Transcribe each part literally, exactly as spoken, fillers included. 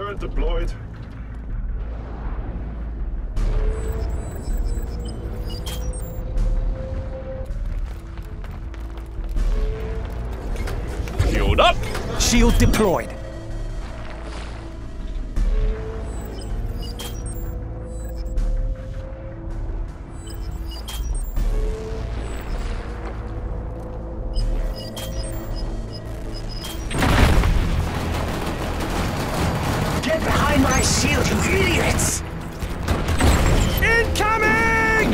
Turret deployed. Shield up. Shield deployed. Get behind my shield, you idiots! Incoming!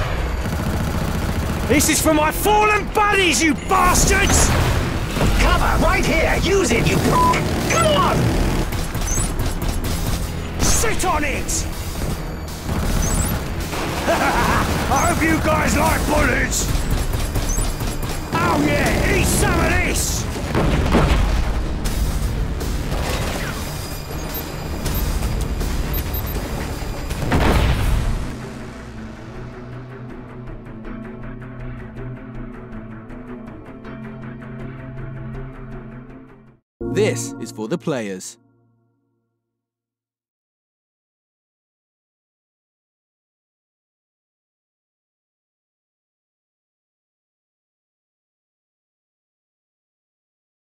This is for my fallen buddies, you bastards! Cover right here! Use it, you... Come on! Sit on it! I hope you guys like bullets! Oh yeah, eat some of this! This is for the players.